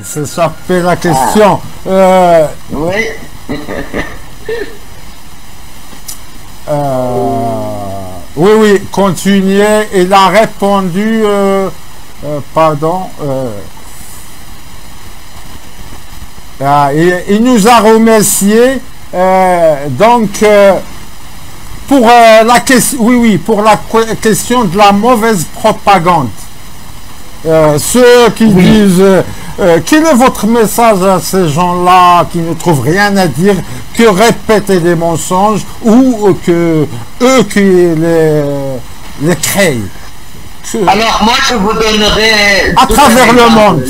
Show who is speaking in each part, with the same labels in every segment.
Speaker 1: c'est ça fait la question.
Speaker 2: Oui.
Speaker 1: Oui, oui, continuez. Il a répondu, pardon. Il nous a remercié. Donc, pour la question, oui, oui, pour la question de la mauvaise propagande. Ceux qui disent quel est votre message à ces gens-là qui ne trouvent rien à dire que répéter des mensonges ou que eux qui les créent.
Speaker 2: Alors moi je vous donnerai
Speaker 1: à travers le monde.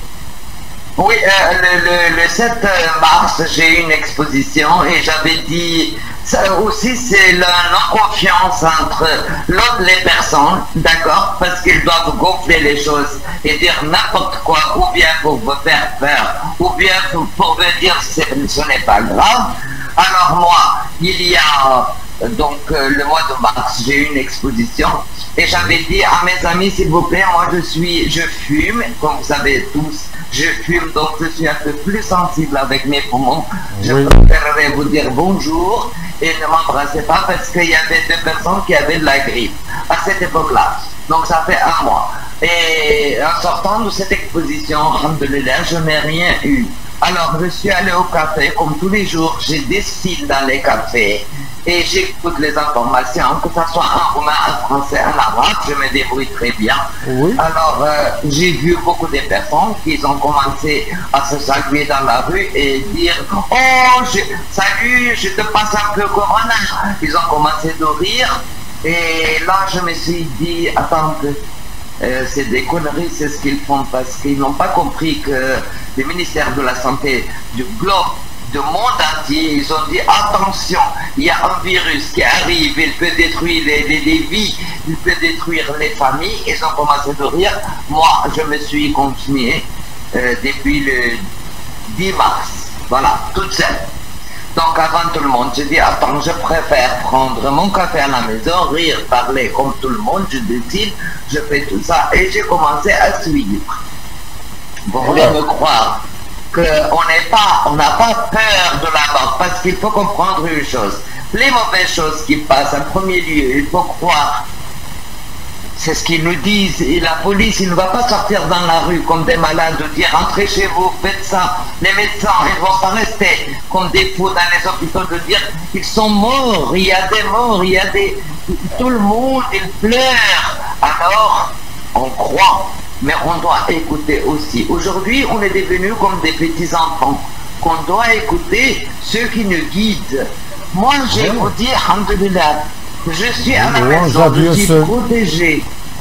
Speaker 2: Oui, le 7 mars, j'ai eu une exposition et j'avais dit, ça aussi c'est la non-confiance entre les personnes, d'accord, parce qu'ils doivent gonfler les choses et dire n'importe quoi, ou bien pour vous faire peur, ou bien pour vous dire ce n'est pas grave. Alors moi, il y a donc le mois de mars, j'ai eu une exposition et j'avais dit à mes amis, s'il vous plaît, moi je fume, comme vous savez tous, je fume, donc je suis un peu plus sensible avec mes poumons. Je préférerais vous dire bonjour et ne m'embrassez pas parce qu'il y avait 2 personnes qui avaient de la grippe à cette époque-là. Donc ça fait 1 mois. Et en sortant de cette exposition, alhamdoulilah, je n'ai rien eu. Alors je suis allé au café comme tous les jours, j'ai des styles dans les cafés et j'écoute les informations, que ce soit en roumain, en français, en arabe, je me débrouille très bien.
Speaker 1: Oui.
Speaker 2: Alors j'ai vu beaucoup de personnes qui ont commencé à se saluer dans la rue et dire « Oh, salut, je te passe un peu Corona ». Ils ont commencé de rire et là je me suis dit « Attends, c'est des conneries, c'est ce qu'ils font parce qu'ils n'ont pas compris que le ministère de la Santé du globe, du monde entier, ils ont dit attention, il y a un virus qui arrive, il peut détruire les vies, il peut détruire les familles. Ils ont commencé de rire. Moi, je me suis continué depuis le 10 mars, voilà, toute seule. Donc avant tout le monde, je dis attends, je préfère prendre mon café à la maison, rire, parler comme tout le monde, je décide, je fais tout ça et j'ai commencé à suivre. Vous voulez me croire qu'on n'a pas peur de la mort, parce qu'il faut comprendre une chose. Les mauvaises choses qui passent, en premier lieu, il faut croire. C'est ce qu'ils nous disent. Et la police, il ne va pas sortir dans la rue comme des malades, dire rentrez chez vous, faites ça. Les médecins, ils ne vont pas rester comme des fous dans les hôpitaux de dire ils sont morts, il y a des morts, il y a des... Tout le monde, il pleure. Alors, on croit. Mais on doit écouter aussi. Aujourd'hui, on est devenus comme des petits-enfants, qu'on doit écouter ceux qui nous guident. Moi, je vous dis, alhamdoulilah, je suis à la maison, je suis protégé.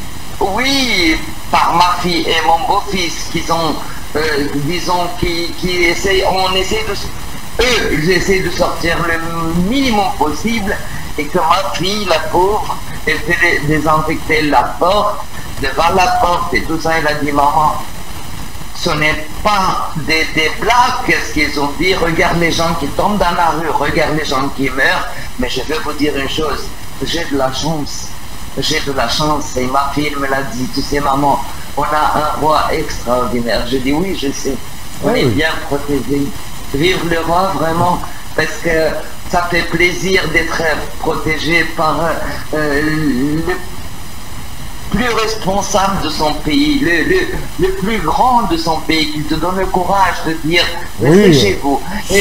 Speaker 2: Oui, par ma fille et mon beau-fils qui sont, disons, qui essayent, ils essaient de sortir le minimum possible et que ma fille, la pauvre, elle fait désinfecter la porte, devant la porte et tout ça, elle a dit maman, ce n'est pas des blagues, qu'est-ce qu'ils ont dit, regarde les gens qui tombent dans la rue, regarde les gens qui meurent, mais je vais vous dire une chose, j'ai de la chance, et ma fille me l'a dit, tu sais maman, on a un roi extraordinaire. Je dis oui, je sais, on est bien protégé, vive le roi vraiment, parce que ça fait plaisir d'être protégé par le plus responsable de son pays, le plus grand de son pays, qui te donne le courage de dire restez chez vous. Et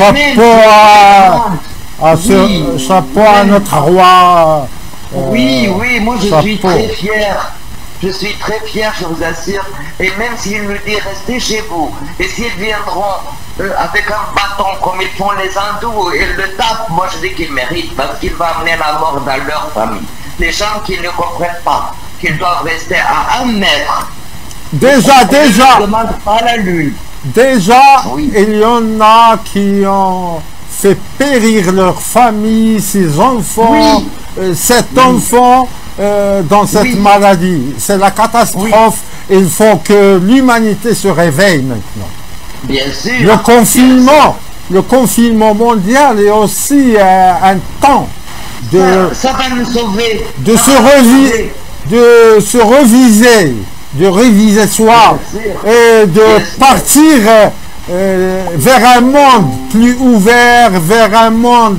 Speaker 1: chapeau à notre roi.
Speaker 2: Oui, moi je suis très fier. Je suis très fier, je vous assure. Et même s'il nous dit restez chez vous, et s'ils viendront avec un bâton comme ils font les hindous, ils le tapent, moi je dis qu'ils méritent, parce qu'il va amener la mort dans leur famille. Les gens qui ne comprennent pas qu'ils doivent rester à 1 mètre.
Speaker 1: Déjà.
Speaker 2: Ne demandent pas la lune.
Speaker 1: Déjà, il y en a qui ont fait périr leur famille, ses enfants, 7 enfants dans cette maladie. C'est la catastrophe. Il faut que l'humanité se réveille maintenant.
Speaker 2: Bien sûr.
Speaker 1: Le confinement mondial est aussi un temps
Speaker 2: ça va nous sauver.
Speaker 1: de se reviser de réviser soi et de partir vers un monde plus ouvert, vers un monde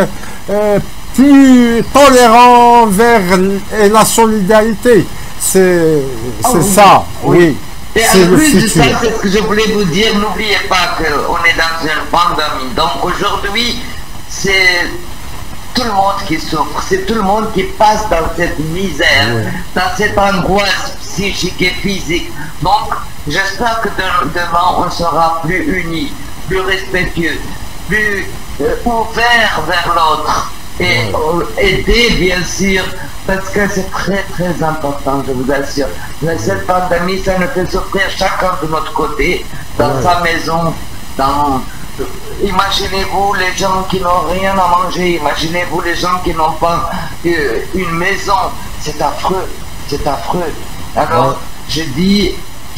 Speaker 1: plus tolérant, vers la solidarité. C'est ça, oui.
Speaker 2: Et en plus de ça, c'est ce que je voulais vous dire, n'oubliez pas qu'on est dans une pandémie. Donc aujourd'hui, c'est tout le monde qui souffre, c'est tout le monde qui passe dans cette misère, dans cette angoisse psychique et physique. Donc j'espère que demain on sera plus unis, plus respectueux, plus ouverts vers l'autre. Et aider bien sûr, parce que c'est très très important, je vous assure. Mais cette pandémie, ça nous fait souffrir chacun de notre côté, dans sa maison, imaginez-vous les gens qui n'ont rien à manger, imaginez-vous les gens qui n'ont pas une maison, c'est affreux, c'est affreux. Alors, je dis,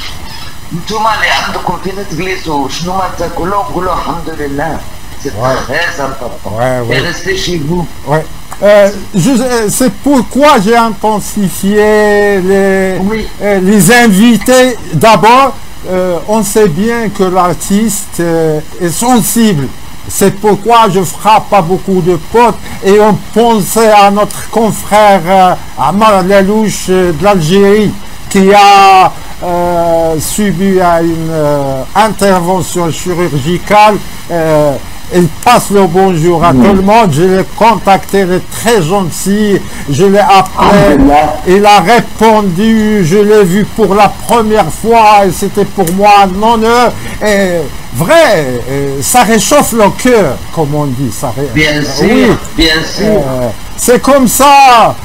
Speaker 2: c'est très important. Et restez chez vous.
Speaker 1: C'est pourquoi j'ai intensifié les invités. D'abord, on sait bien que l'artiste est sensible. C'est pourquoi je frappe pas beaucoup de potes et on pensait à notre confrère Amar Lelouch de l'Algérie qui a subi une intervention chirurgicale. Il passe le bonjour à tout le monde. Je l'ai contacté, il est très gentil. Je l'ai appelé, il a répondu. Je l'ai vu pour la première fois et c'était pour moi un honneur. Et vrai, ça réchauffe le cœur, comme on dit.
Speaker 2: Bien sûr, bien sûr.
Speaker 1: C'est comme ça.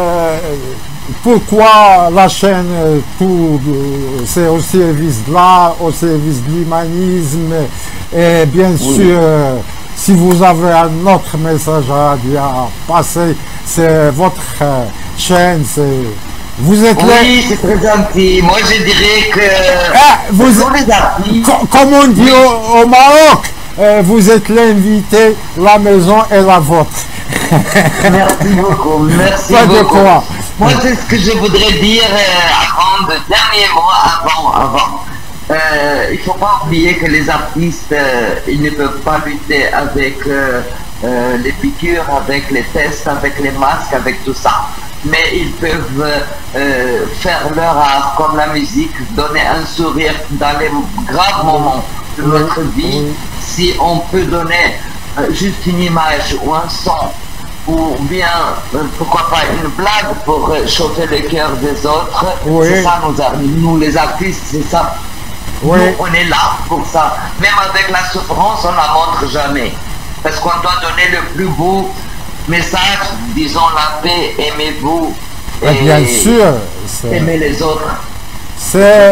Speaker 1: Pourquoi la chaîne, c'est au service de l'art, au service de l'humanisme, et bien sûr, si vous avez un autre message à passer, c'est votre chaîne, vous êtes là.
Speaker 2: Oui, c'est très gentil. Moi, je dirais que
Speaker 1: comme on dit au Maroc, vous êtes l'invité, la maison est la vôtre.
Speaker 2: Merci beaucoup, merci beaucoup. Moi, c'est ce que je voudrais dire avant, le dernier mot, avant. Il ne faut pas oublier que les artistes, ils ne peuvent pas lutter avec les piqûres, avec les tests, avec les masques, avec tout ça. Mais ils peuvent faire leur art comme la musique, donner un sourire dans les graves moments de notre vie. Si on peut donner juste une image ou un son, ou bien, pourquoi pas, une blague pour chauffer le cœur des autres. C'est ça, nous les artistes, c'est ça. Nous, on est là pour ça. Même avec la souffrance, on ne la montre jamais. Parce qu'on doit donner le plus beau message, disons la paix, aimez-vous.
Speaker 1: Et bien sûr.
Speaker 2: Aimez les autres.
Speaker 1: C'est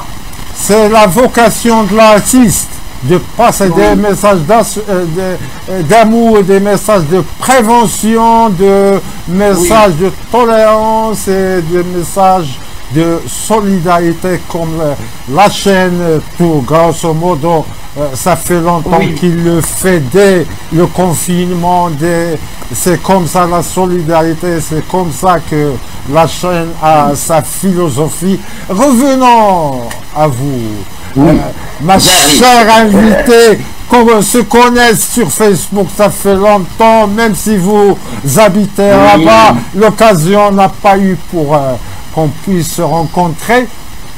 Speaker 1: la vocation de l'artiste. De passer des messages d'amour, des messages de prévention, de messages de tolérance et des messages de solidarité comme la chaîne, tout grosso modo, ça fait longtemps qu'il le fait dès le confinement, c'est comme ça la solidarité, c'est comme ça que la chaîne a sa philosophie. Revenons à vous. Ma chère invitée, comme on se connaît sur Facebook, ça fait longtemps, même si vous habitez là-bas, l'occasion n'a pas eu pour qu'on puisse se rencontrer.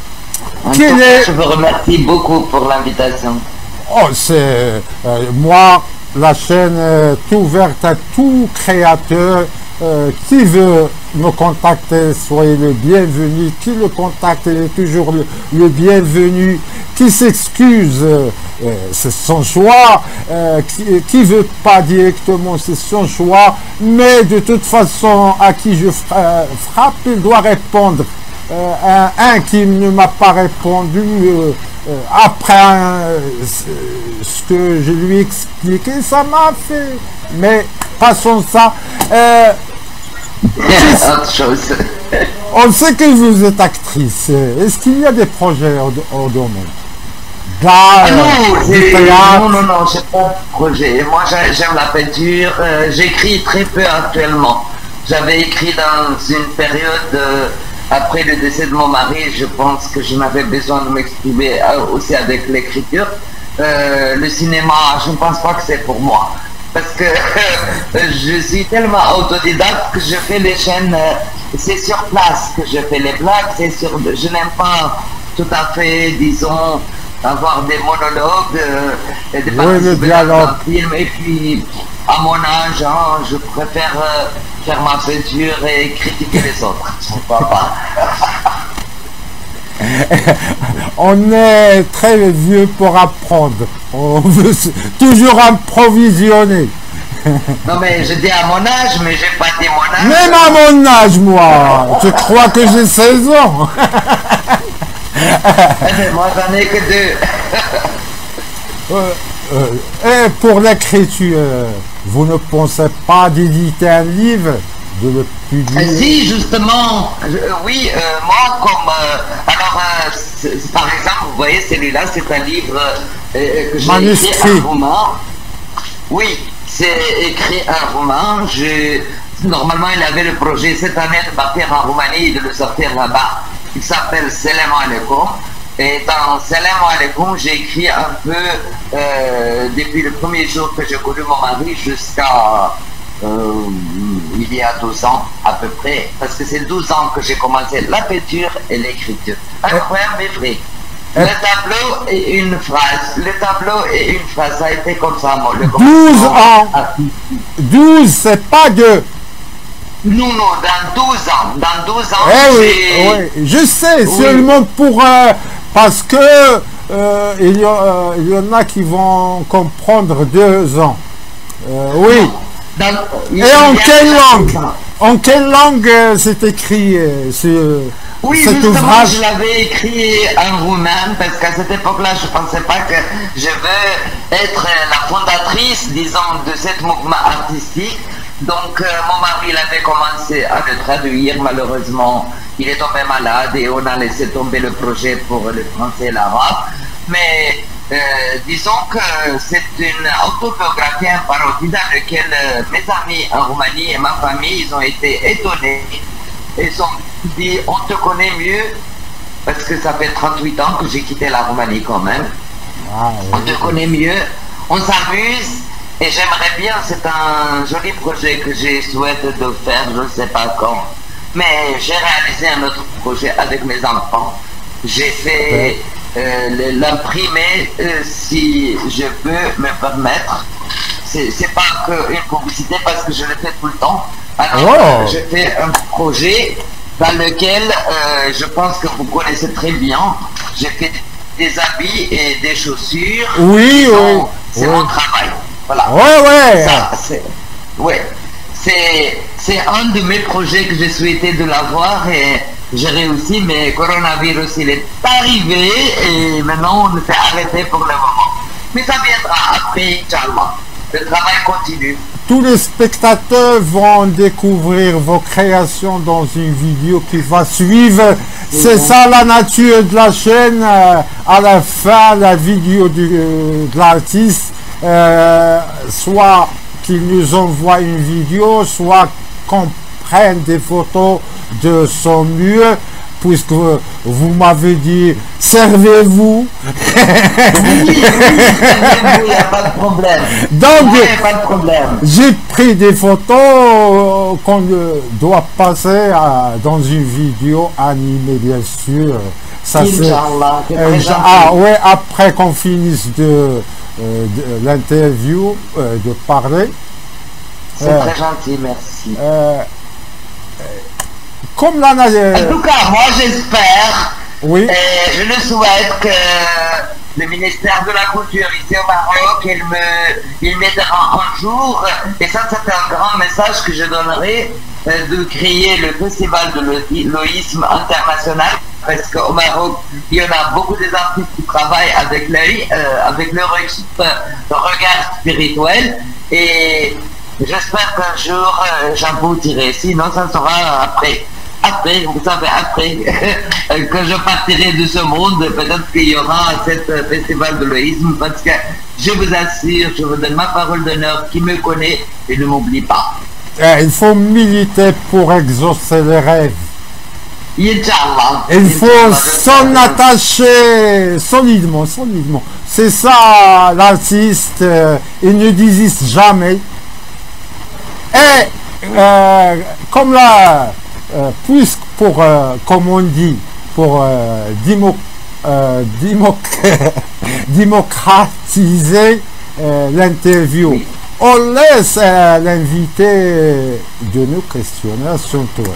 Speaker 2: Je vous remercie beaucoup pour l'invitation.
Speaker 1: C'est moi, la chaîne est ouverte à tout créateur qui veut me contacter, soyez le bienvenu. Qui le contacte, il est toujours le bienvenu. Qui s'excuse, c'est son choix. Qui veut pas directement, c'est son choix. Mais de toute façon, à qui je frappe, il doit répondre. Un qui ne m'a pas répondu après ce que je lui ai expliqué, ça m'a fait. Mais passons ça. On sait que vous êtes actrice. Est-ce qu'il y a des projets au domaine?
Speaker 2: Non, j'ai pas de projet. Moi, j'aime la peinture. J'écris très peu actuellement. J'avais écrit dans une période après le décès de mon mari, je pense que je n'avais besoin de m'exprimer aussi avec l'écriture. Le cinéma, je ne pense pas que c'est pour moi. Parce que je suis tellement autodidacte que je fais les chaînes, c'est sur place que je fais les blagues, je n'aime pas tout à fait, disons, avoir des monologues et des participer dans un film. Et puis, à mon âge, hein, je préfère faire ma peinture et critiquer les autres. Pourquoi pas?
Speaker 1: On est très vieux pour apprendre. On veut toujours improvisionner.
Speaker 2: Non mais je dis à mon âge, mais j'ai pas dit mon âge.
Speaker 1: Même à mon âge, moi. Tu crois que j'ai 16 ans?
Speaker 2: Mais moi j'en ai que 2.
Speaker 1: Et pour l'écriture, vous ne pensez pas d'éditer un livre, de le publier?
Speaker 2: Si, justement, oui, moi comme... par exemple, vous voyez, celui-là, c'est un livre que j'ai écrit, un roman. Oui, c'est écrit un roman. Normalement, il avait le projet cette année de partir en Roumanie et de le sortir là-bas. Il s'appelle Salam Alaikum. Et dans Salam Alaikum, j'ai écrit un peu depuis le premier jour que j'ai connu mon mari jusqu'à il y a 12 ans à peu près. Parce que c'est 12 ans que j'ai commencé la peinture et l'écriture. Incroyable mais vrai. Le tableau et une phrase. Le tableau et une phrase. Ça a été comme ça, moi.
Speaker 1: 12 ans. 12, c'est pas deux.
Speaker 2: Non, dans 12 ans. Dans 12 ans,
Speaker 1: oui, je sais, oui. Seulement pour... parce que il y en a qui vont comprendre 2 ans. Oui. Et en quelle langue? En quelle langue c'est écrit
Speaker 2: oui,
Speaker 1: cet
Speaker 2: justement,
Speaker 1: ouvrage?
Speaker 2: je l'avais écrit en roumain parce qu'à cette époque-là, je ne pensais pas que je veux être la fondatrice, disons, de ce mouvement artistique. Donc, mon mari, il avait commencé à le traduire. Malheureusement, il est tombé malade et on a laissé tomber le projet pour le français et l'arabe. Mais disons que c'est une autobiographie, un parodie dans laquelle mes amis en Roumanie et ma famille, ils ont été étonnés. Ils ont dit, on te connaît mieux, parce que ça fait 38 ans que j'ai quitté la Roumanie quand même. Ah, oui. On te connaît mieux, on s'amuse, et j'aimerais bien, c'est un joli projet que j'ai souhaité de faire, je ne sais pas quand. Mais j'ai réalisé un autre projet avec mes enfants. J'ai fait l'imprimer, si je peux me permettre. C'est pas qu'une publicité parce que je le fais tout le temps. Alors, j'ai fait un projet dans lequel je pense que vous connaissez très bien. J'ai fait des habits et des chaussures.
Speaker 1: Oui, oui.
Speaker 2: C'est mon travail. Voilà. C'est un de mes projets que j'ai souhaité de l'avoir et j'ai réussi, mais coronavirus il est arrivé et maintenant on s'est arrêté pour le moment. Mais ça viendra après, Inch'Allah. Le travail continue.
Speaker 1: Tous les spectateurs vont découvrir vos créations dans une vidéo qui va suivre. C'est ça la nature de la chaîne. À la fin, la vidéo de l'artiste, soit qu'il nous envoie une vidéo, soit qu'on prenne des photos de son mur, puisque vous m'avez dit, servez-vous.
Speaker 2: Oui, servez-vous, il n'y a pas de problème.
Speaker 1: Donc,
Speaker 2: pas de problème.
Speaker 1: J'ai pris des photos qu'on doit passer dans une vidéo animée, bien sûr. Ça c'est après qu'on finisse de l'interview, de parler.
Speaker 2: C'est très gentil, merci.
Speaker 1: Comme la...
Speaker 2: En tout cas, moi j'espère,
Speaker 1: oui.
Speaker 2: Je le souhaite que le ministère de la Culture ici au Maroc, il m'aidera un jour, et ça c'est un grand message que je donnerai, de créer le festival de l'oïsme international, parce qu'au Maroc, il y en a beaucoup des artistes qui travaillent avec l'œil, avec leur regard spirituel, et j'espère qu'un jour j'aboutirai, sinon ça sera après. Après, vous savez, après que je partirai de ce monde, peut-être qu'il y aura ce festival de l'oïsme, parce que je vous assure, je vous donne ma parole d'honneur, qui me connaît et ne m'oublie pas.
Speaker 1: Il faut militer pour exaucer les rêves.
Speaker 2: Inch'Allah.
Speaker 1: Il faut
Speaker 2: Inch'Allah,
Speaker 1: s'en attacher solidement, solidement. C'est ça l'artiste, il ne désiste jamais. Et comme là, puisque pour, comme on dit, pour démocratiser l'interview,
Speaker 2: Oui.
Speaker 1: on laisse l'invité de nous questionner sur toi.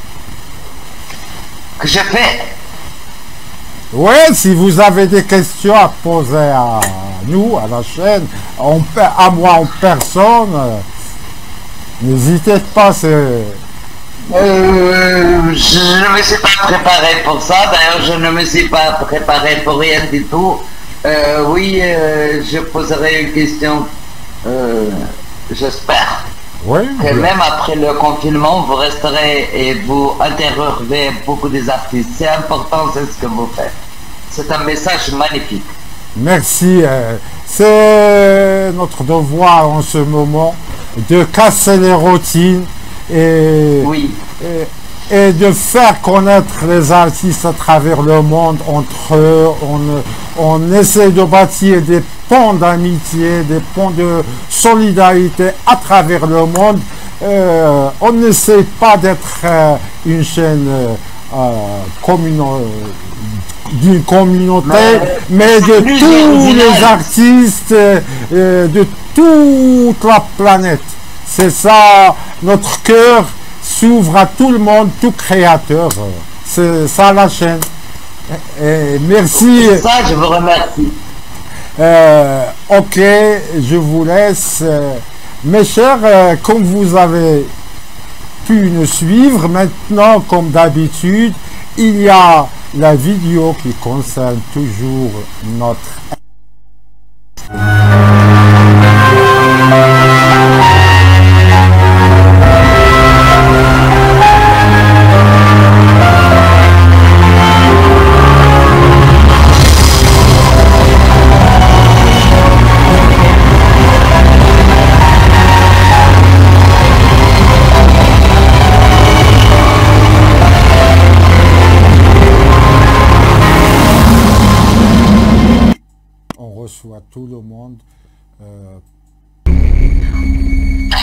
Speaker 2: Que je fais.
Speaker 1: Oui, si vous avez des questions à poser à nous, à la chaîne, à moi en personne, n'hésitez pas.
Speaker 2: Je ne me suis pas préparé pour ça. D'ailleurs, je ne me suis pas préparé pour rien du tout. Oui, je poserai une question. J'espère
Speaker 1: Oui,
Speaker 2: que même après le confinement, vous resterez et vous interrogerez beaucoup des artistes. C'est important, c'est ce que vous faites. C'est un message magnifique.
Speaker 1: merci. C'est notre devoir en ce moment de casser les routines et,
Speaker 2: Oui,
Speaker 1: et de faire connaître les artistes à travers le monde entre eux. On essaie de bâtir des ponts d'amitié, des ponts de solidarité à travers le monde. On n'essaie pas d'être une chaîne d'une communauté, mais de
Speaker 2: plus
Speaker 1: tous les
Speaker 2: original.
Speaker 1: artistes de toute la planète. C'est ça, notre cœur s'ouvre à tout le monde, tout créateur. C'est ça la chaîne. Et merci.
Speaker 2: ça, je vous remercie.
Speaker 1: Ok, je vous laisse. Mes chers, comme vous avez pu nous suivre, maintenant, comme d'habitude, il y a la vidéo qui concerne toujours notre... On reçoit tout le monde.